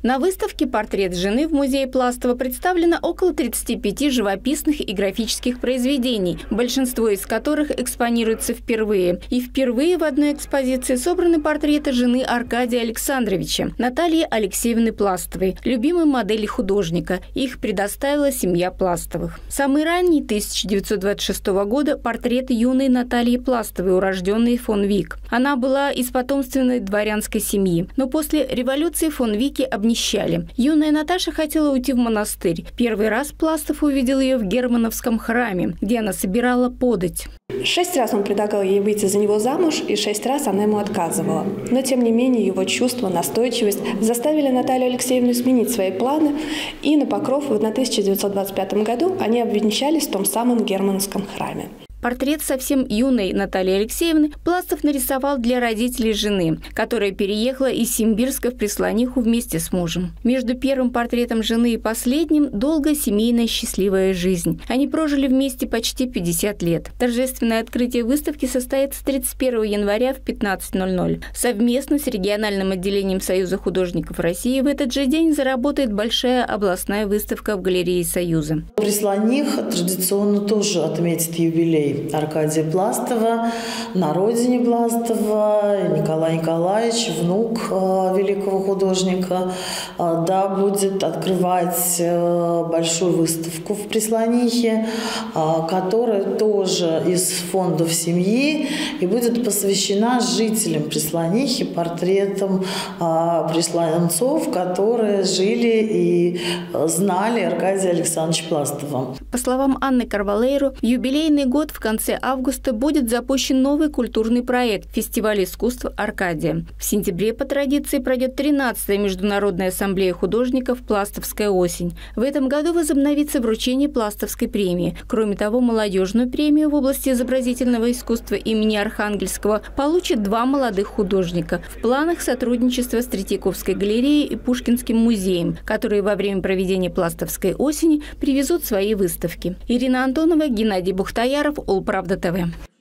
На выставке «Портрет жены» в музее Пластова представлено около 35 живописных и графических произведений, большинство из которых экспонируется впервые. И впервые в одной экспозиции собраны портреты жены Аркадия Александровича, Натальи Алексеевны Пластовой, любимой модели художника. Их предоставила семья Пластовых. Самый ранний, 1926 года, портрет юной Натальи Пластовой, урожденной фон Вик. Она была из потомственной дворянской семьи, но после революции фон Вики обнищали. Юная Наташа хотела уйти в монастырь. Первый раз Пластов увидел ее в Германовском храме, где она собирала подать. 6 раз он предлагал ей выйти за него замуж, и 6 раз она ему отказывала. Но, тем не менее, его чувства, настойчивость заставили Наталью Алексеевну сменить свои планы, и на Покров в 1925 году они обвенчались в том самом Германовском храме. Портрет совсем юной Натальи Алексеевны Пластов нарисовал для родителей жены, которая переехала из Симбирска в Преслониху вместе с мужем. Между первым портретом жены и последним долгая семейная счастливая жизнь. Они прожили вместе почти 50 лет. Торжественное открытие выставки состоится 31 января в 15:00. Совместно с региональным отделением Союза художников России в этот же день заработает большая областная выставка в галерее Союза. Преслониха традиционно тоже отметит юбилей Аркадия Пластова, на родине Пластова, Николай Николаевич, внук великого художника, да, будет открывать большую выставку в Преслонихе, которая тоже из фондов семьи и будет посвящена жителям Преслонихи, портретам преслонцов, которые жили и знали Аркадия Александровича Пластова. По словам Анны Карвалейро, в юбилейный год в конце августа будет запущен новый культурный проект «Фестиваль искусств Аркадия». В сентябре по традиции пройдет 13-я Международная ассамблея художников «Пластовская осень». В этом году возобновится вручение Пластовской премии. Кроме того, молодежную премию в области изобразительного искусства имени Архангельского получат 2 молодых художника. В планах сотрудничество с Третьяковской галереей и Пушкинским музеем, которые во время проведения Пластовской осени привезут свои выставки. Ирина Антонова, Геннадий Бухтаяров, Улправда ТВ.